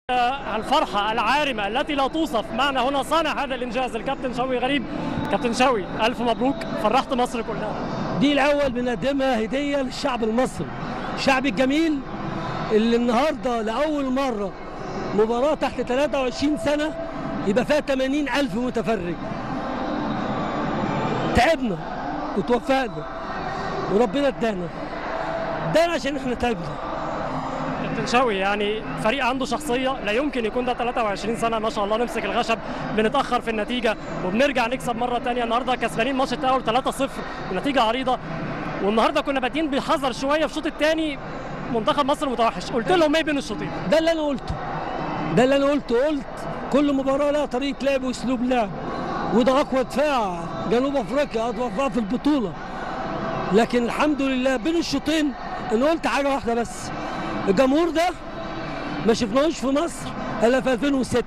الفرحة العارمة التي لا توصف. معنا هنا صانع هذا الإنجاز الكابتن شوقي غريب. كابتن شوقي، ألف مبروك، فرحت مصر كلها. دي الأول بنقدمها هدية للشعب المصري، الشعب الجميل اللي النهاردة لأول مرة مباراة تحت 23 سنة يبقى فيها 80,000 متفرج. تعبنا وتوفقنا وربنا ادانا عشان احنا تعبنا. كابتن شوقي، يعني فريق عنده شخصية، لا يمكن يكون ده 23 سنة ما شاء الله نمسك الخشب، بنتأخر في النتيجة وبنرجع نكسب مرة تانية. النهارده كسبانين ماتش التأهل 3-0 ونتيجة عريضة، والنهارده كنا بادئين بحذر شوية في الشوط الثاني. منتخب مصر متوحش، قلت لهم ايه بين الشوطين؟ ده اللي انا قلته، قلت كل مباراة لها طريقة لعب واسلوب لعب، وده أقوى دفاع جنوب أفريقيا، أقوى دفاع في البطولة. لكن الحمد لله بين الشوطين أنا قلت حاجة واحدة بس، الجمهور ده ما شفناهوش في مصر الا في 2006.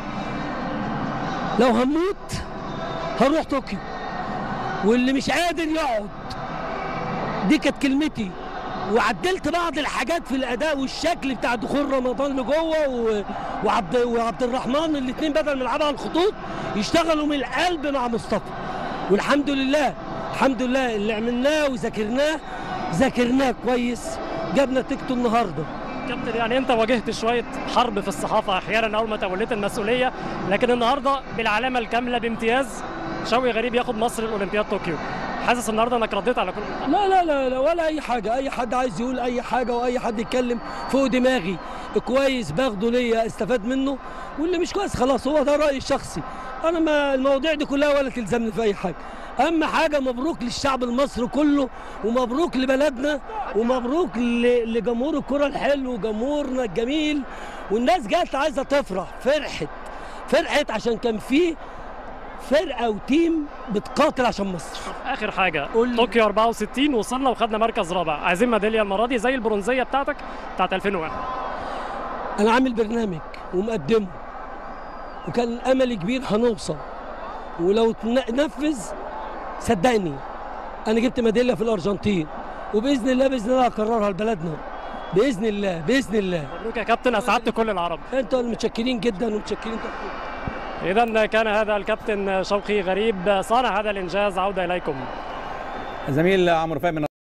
لو هنموت هنروح طوكيو، واللي مش قادر يقعد. دي كانت كلمتي، وعدلت بعض الحاجات في الاداء والشكل بتاع دخول رمضان لجوه وعبد الرحمن، الاثنين بدل ما يلعبوا على الخطوط يشتغلوا من القلب مع مصطفى. والحمد لله اللي عملناه وذاكرناه كويس جاب نتيجته النهارده. كابتن، يعني انت واجهت شويه حرب في الصحافه احيانا اول ما توليت المسؤوليه، لكن النهارده بالعلامه الكامله بامتياز شوقي غريب ياخد مصر الاولمبياد طوكيو. حاسس النهارده انك رديت على كل لا ولا اي حاجه. اي حد عايز يقول اي حاجه واي حد يتكلم فوق دماغي كويس باخده ليا استفاد منه، واللي مش كويس خلاص هو ده رايي الشخصي. انا ما المواضيع دي كلها ولا تلزمني في اي حاجه. اهم حاجه مبروك للشعب المصري كله، ومبروك لبلدنا، ومبروك لجمهور الكره الحلو وجمهورنا الجميل. والناس جت عايزه تفرح، فرحت عشان كان في فرقه وتيم بتقاتل عشان مصر. اخر حاجه، طوكيو 64 وصلنا وخدنا مركز رابع، عايزين ميداليه المره دي زي البرونزيه بتاعت 2001. انا عامل برنامج ومقدمه، وكان املي كبير هنوصل، ولو نفذ صدقني انا جبت ميداليه في الارجنتين، وباذن الله هكررها لبلدنا باذن الله. مبروك يا كابتن، اسعدت كل العرب. انتوا متشكرين جدا ومتشكرين. اذا كان هذا الكابتن شوقي غريب صانع هذا الانجاز. عوده اليكم زميل عمرو فهمي.